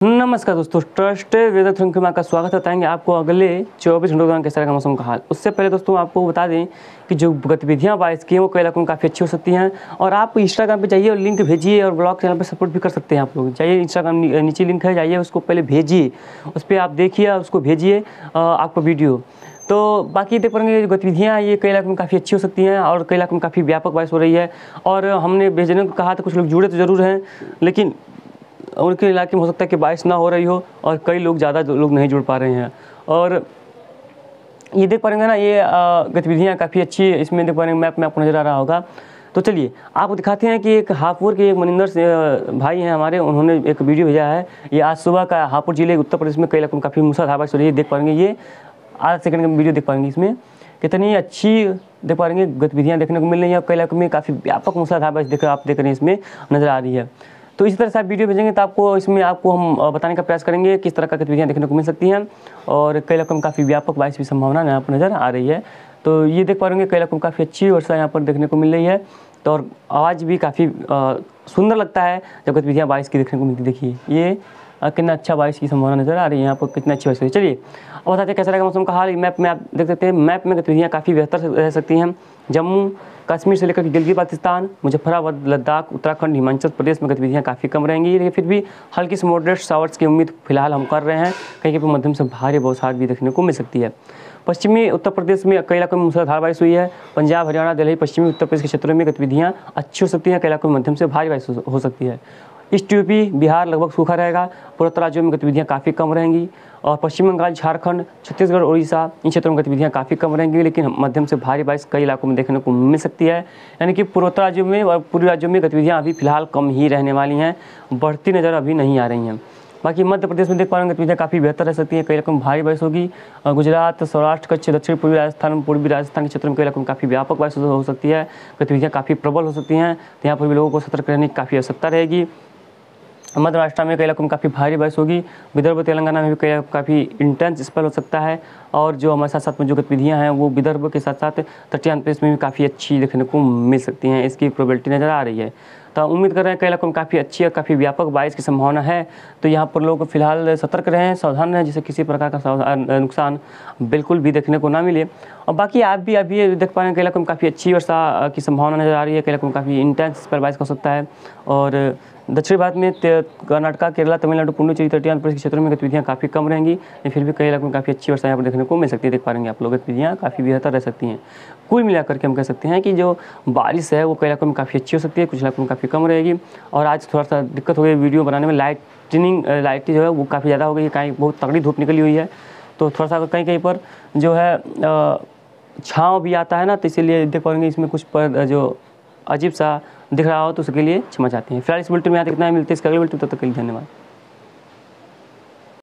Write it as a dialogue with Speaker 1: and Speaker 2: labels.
Speaker 1: नमस्कार दोस्तों, trust weather श्रृंखला का स्वागत बताएंगे आपको अगले 24 घंटों के दौरान कैसा रहेगा मौसम का हाल। उससे पहले दोस्तों आपको बता दें कि जो गतिविधियां बारिश की हैं वो कई इलाकों में काफ़ी अच्छी हो सकती हैं। और आप इंस्टाग्राम पे जाइए और लिंक भेजिए और ब्लॉग चैनल पे सपोर्ट भी कर सकते हैं। आप लोग जाइए, इंस्टाग्राम नीचे लिंक है, जाइए उसको पहले भेजिए, उस पर आप देखिए, उसको भेजिए आपको वीडियो। तो बाकी देख पाएंगे गतिविधियाँ ये कई इलाकों में काफ़ी अच्छी हो सकती हैं और कई इलाकों में काफ़ी व्यापक बारिश हो रही है। और हमने भेजने को कहा था, कुछ लोग जुड़े तो ज़रूर हैं, लेकिन उनके इलाके में हो सकता है कि बारिश ना हो रही हो और कई लोग ज़्यादा लोग नहीं जुड़ पा रहे हैं। और ये देख पाएंगे ना, ये गतिविधियाँ काफ़ी अच्छी है। इसमें देख पाएंगे मैप में आपको नज़र आ रहा होगा। तो चलिए आपको दिखाते हैं कि एक हापुड़ के एक मनिंदर से भाई हैं हमारे, उन्होंने एक वीडियो भेजा है। ये आज सुबह का हापुड़ जिले उत्तर प्रदेश में कई इलाकों में काफ़ी मूसलाधार बारिश हो रही है। देख पाएंगे ये आधा सेकंड का वीडियो देख पाएंगे, इसमें कितनी अच्छी देख पाएंगे गतिविधियाँ देखने को मिल रही हैं। कई इलाकों में काफ़ी व्यापक मूसलाधार बारिश आप देख रहे हैं, इसमें नज़र आ रही है। तो इसी तरह से आप वीडियो भेजेंगे तो आपको इसमें हम बताने का प्रयास करेंगे किस तरह का गतिविधियाँ देखने को मिल सकती हैं। और कई इलाकों में काफ़ी व्यापक बारिश की संभावना यहाँ पर नज़र आ रही है। तो ये देख पा रहे हैं कई इलाकों में काफ़ी अच्छी वर्षा यहाँ पर देखने को मिल रही है। तो और आवाज़ भी काफ़ी सुंदर लगता है जब गतिविधियाँ बारिश की देखने को मिलती। देखिए ये कितना अच्छा बारिश की संभावना नज़र आ रही है यहाँ पर, कितनी अच्छी बारिश है। चलिए अब बताते हैं कैसा रहेगा मौसम का हाल। मैप में आप देख सकते हैं, मैप में गतिविधियाँ काफ़ी बेहतर रह सकती हैं। जम्मू कश्मीर से लेकर गिलगित बाल्टिस्तान, मुजफ्फराबाद, लद्दाख, उत्तराखंड, हिमाचल प्रदेश में गतिविधियाँ काफ़ी कम रहेंगी, लेकिन फिर भी हल्की से मॉडरेट शावर्स की उम्मीद फिलहाल हम कर रहे हैं। कहीं पर मध्यम से भारी बौछार भी देखने को मिल सकती है। पश्चिमी उत्तर प्रदेश में कई इलाकों में मूसलाधार बारिश हुई है। पंजाब, हरियाणा, दिल्ली, पश्चिमी उत्तर प्रदेश के क्षेत्रों में गतिविधियाँ अच्छी हो सकती हैं। कई इलाकों में मध्यम से भारी बारिश हो सकती है। ईस्ट यूपी, बिहार लगभग सूखा रहेगा। पूर्वोत्तर राज्यों में गतिविधियाँ काफ़ी कम रहेंगी। और पश्चिम बंगाल, झारखंड, छत्तीसगढ़, उड़ीसा, इन क्षेत्रों में गतिविधियाँ काफ़ी कम रहेंगी, लेकिन मध्यम से भारी बारिश कई इलाकों में देखने को मिल सकती है। यानी कि पूर्वोत्तर राज्यों में और पूर्वी राज्यों में गतिविधियाँ अभी फिलहाल कम ही रहने वाली हैं, बढ़ती नज़र अभी नहीं आ रही हैं। बाकी मध्य प्रदेश में देख पा रहे हैं गतिविधियाँ काफ़ी बेहतर रह सकती हैं। कई इलाकों में भारी बारिश होगी। गुजरात, सौराष्ट्र, कच्छ, दक्षिण पूर्वी राजस्थान, पूर्वी राजस्थान के क्षेत्रों में कई इलाकों में काफ़ी व्यापक बारिश हो सकती है। गतिविधियाँ काफ़ी प्रबल हो सकती हैं, तो यहाँ पर भी लोगों को सतर्क रहने की काफ़ी आवश्यकता रहेगी। मध्य राष्ट्र में कई इलाकों में काफ़ी भारी बारिश होगी। विदर्भ, तेलंगाना में भी काफ़ी इंटेंस स्पेल हो सकता है। और जो हमारे साथ में जो गतिविधियां हैं वो विदर्भ के साथ साथ तटीय आंध्र प्रदेश में भी काफ़ी अच्छी देखने को मिल सकती हैं, इसकी प्रोबेबिलिटी नज़र आ रही है। तो उम्मीद कर रहे हैं कई इलाकों में काफ़ी अच्छी और काफ़ी व्यापक बारिश की संभावना है। तो यहाँ पर लोग फिलहाल सतर्क रहें, सावधान रहें, जिससे किसी प्रकार का नुकसान बिल्कुल भी देखने को ना मिले। और बाकी आप भी अभी देख पा रहे हैं कई इलाकों में काफ़ी अच्छी वर्षा की संभावना नज़र आ रही है। कई इलाकों में काफ़ी इंटेंस स्पेल बारिश हो सकता है। और दक्षिण भारत में कर्नाटक, केरला, तमिलनाडु, पुडुचेरी, तटीय आंध्र प्रदेश के क्षेत्रों में गतिविधियाँ काफ़ी कम रहेंगी, लेकिन फिर भी कई इलाकों में काफ़ी अच्छी वर्षा यहाँ पर देखने को मिल सकती है। देख पा रहे हैं आप लोग गतिविधियाँ काफ़ी बेहतर रह सकती हैं। कुल मिलाकर के हम कह सकते हैं कि जो बारिश है वो कई इलाकों में काफ़ी अच्छी हो सकती है, कुछ इलाकों में काफ़ी कम रहेगी। और आज थोड़ा सा दिक्कत हो गई वीडियो बनाने में, लाइट जो है वो काफ़ी ज़्यादा हो गई है, कहीं बहुत तगड़ी धूप निकली हुई है। तो थोड़ा सा कहीं कहीं पर जो है छाँव भी आता है ना, तो इसीलिए देख पाएंगे इसमें कुछ पर जो अजीब सा दिख रहा हो तो उसके लिए क्षमा चाहते हैं। फिलहाल इस बुलेटिन में यहाँ तक इतना ही, मिलते हैं इसके अगले बुलेटिन, तब तक के लिए धन्यवाद।